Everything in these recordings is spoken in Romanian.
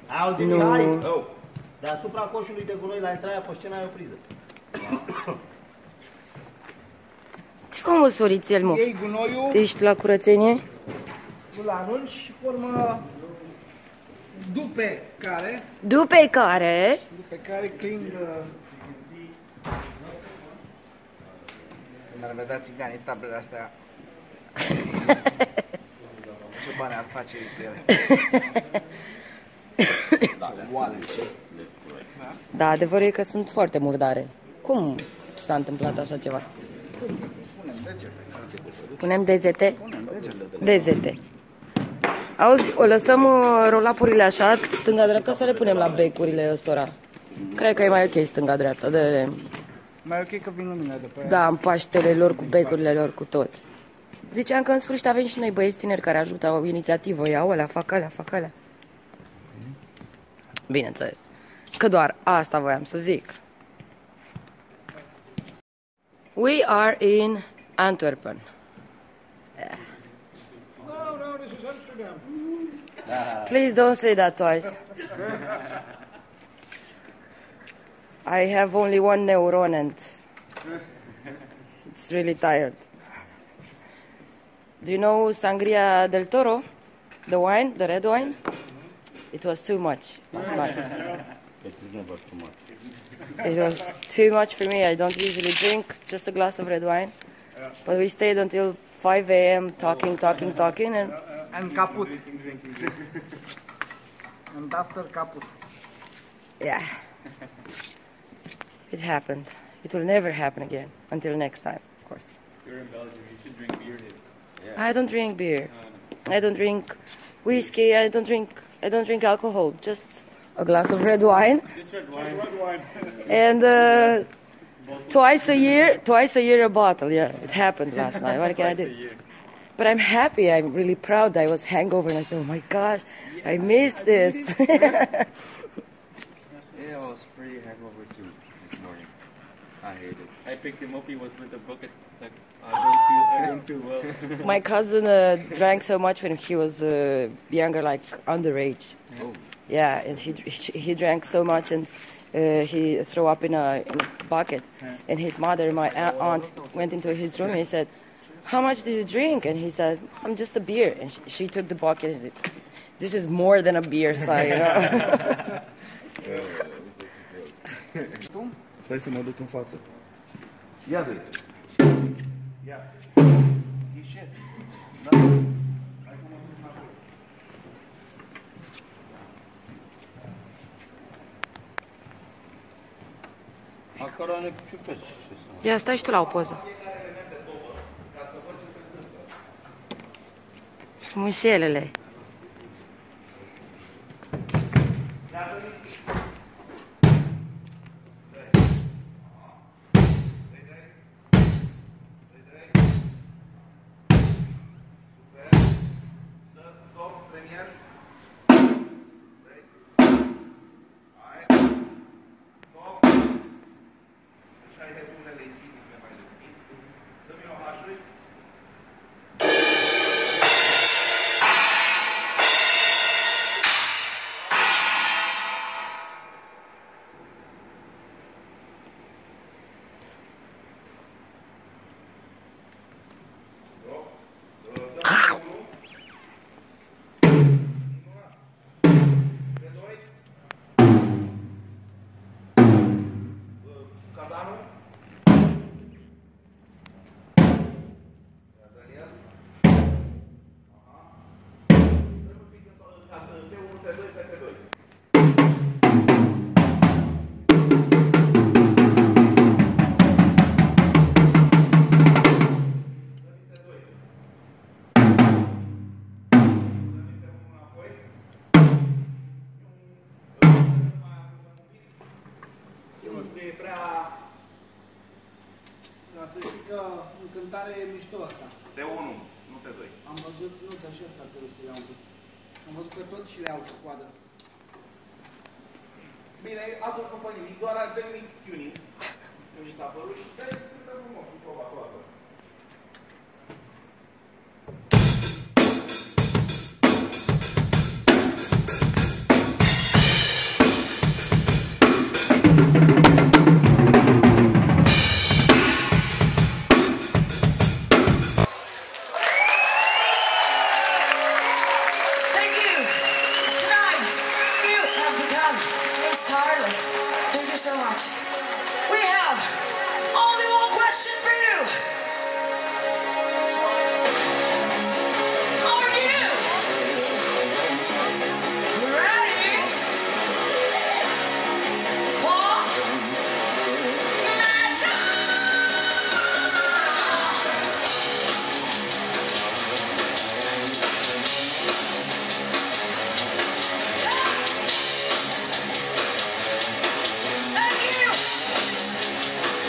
Auzi, Mihai? Deasupra coșului de gunoi la intrarea pe scenă ai o priză. Ce fă, mă, sorițel, mă? Iei gunoiul, ești la curățenie? îl arunci și pe urmă după care clind. Când ar vedea țiganii tablele astea, ce bani ar face cu ele? Oale. Da, adevărul e că sunt foarte murdare. Cum s-a întâmplat așa ceva? Punem dezete? Dezete. Auzi, o lăsăm roll-up-urile așa, stânga-dreapta, să le punem la becurile ăstora? Cred că e mai ok stânga-dreapta. Mai ok că vin lumina după aia. Da, în paștele lor, cu becurile lor, cu tot. Ziceam că în sfârșit avem și noi băieți tineri care ajută o inițiativă. Ia alea, fac alea, fac alea. Bineînțeles. Că doar asta voiam să zic. We are in Antwerp. No, this is Amsterdam. Please don't say that twice. I have only one neuron and it's really tired. Do you know Sangria del Toro? The wine, the red wine? It was too much last night. It was too much for me. I don't usually drink just a glass of red wine. But we stayed until 5 a.m. talking And caput. And after caput. Yeah. It happened. It will never happen again until next time, of course. You're in Belgium. You should drink beer here. I don't drink beer. I don't drink whiskey. I don't drink alcohol. Just a glass of red wine. This red wine. And twice a year a bottle. Yeah, it happened last night. What can I do? But I'm happy. I'm really proud. I was hangover and I said, oh my gosh, I missed this. Yeah, I was pretty hangover too this morning. I hate it. I picked him up. He was with a bucket. Like I don't feel well. My cousin drank so much when he was younger, like underage. Oh. Yeah, and he drank so much and he threw up in a bucket. And his mother, my aunt, went into his room and he said, how much did you drink? And he said, I'm just a beer. And she took the bucket and said, this is more than a beer, son, you know? Stai să mă duc în față. Ia de ia. Ghișet. Da. Hai că mă duc înapoi. Acolo ne ciupești. Ia, stai și tu la o poză. Frumușelele. Să știi că în cântare e mișto asta. Te 1, nu te 2. Am văzut, nu, dar și asta trebuie să iau un pic. Am văzut că toți și le au cu coadă. Bine, atunci nu fă nimic, doar ar dă mic tuning. Când mi s-a părut și stai, cântă frumos, cu proba toată. much. We have only one question for you. Are you ready for metal? Thank you.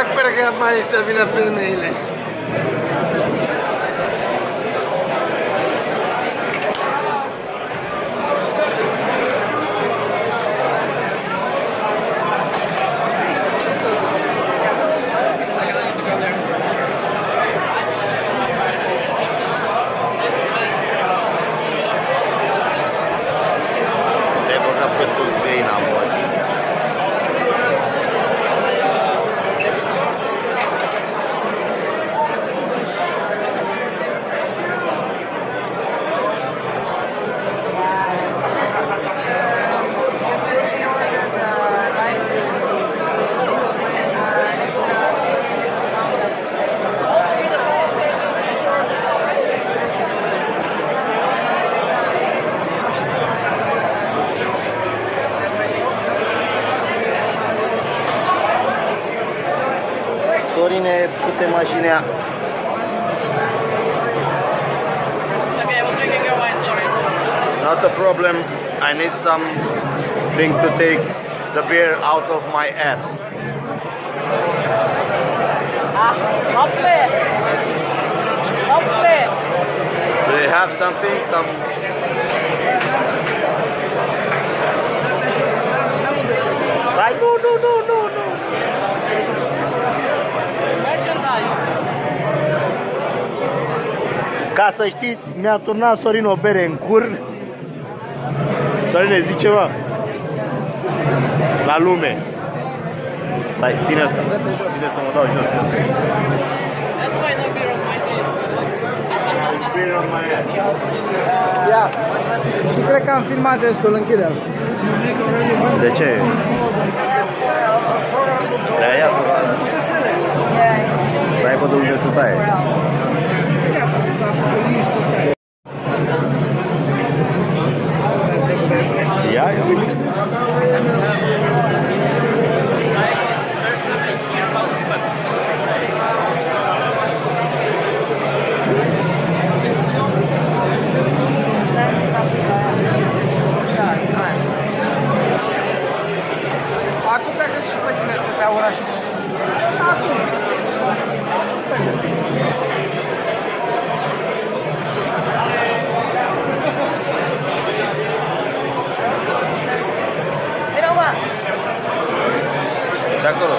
drac pregăt mai să vină femeile. Sorine, câte mașini a? Okay, I was drinking your wine, sorry. Not a problem. I need something to take the beer out of my ass. Hoppe! Hoppe! Do you have something? No. Merchandise. Ca să știți, mi-a turnat Sorin o bere în cur. Sorine, zici ceva? La lume. Stai, ține asta. Ține să mă dau jos. That's why no beer on my head. Beer on my head. Ia. Și cred că am filmat restul, închide-l. De ce? De aia să stai. Să aibă de unde să taie. Ia. Acum dacă și pe tine să dea orașul. Acum. De acolo.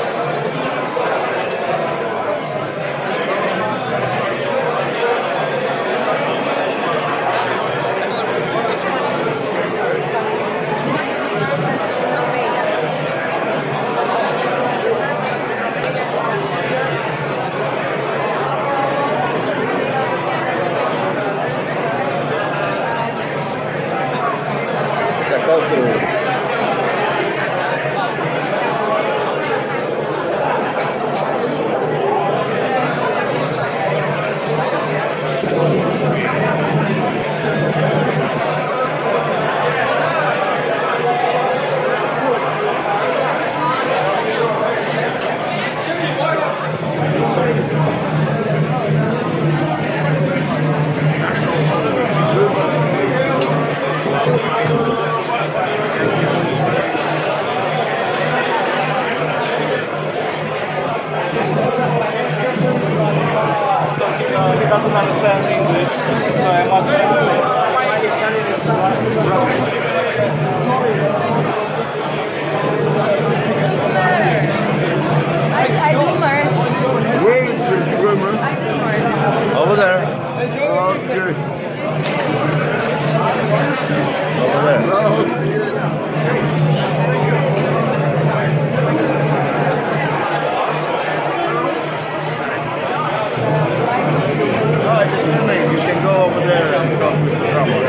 He doesn't understand English, so I must translate. I do merch. Where is your drummer? I do merch. Over there. Okay. Over there. I just filming. You can go over there and talk with the drummer.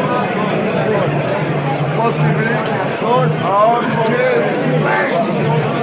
Possibly, of course. Okay, thanks.